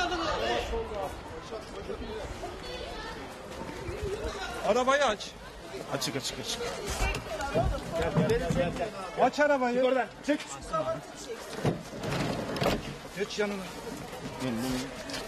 Arabayı aç. Açık açık açık. Aç arabayı. Çık oradan. Çık. Geç yanına. Gel,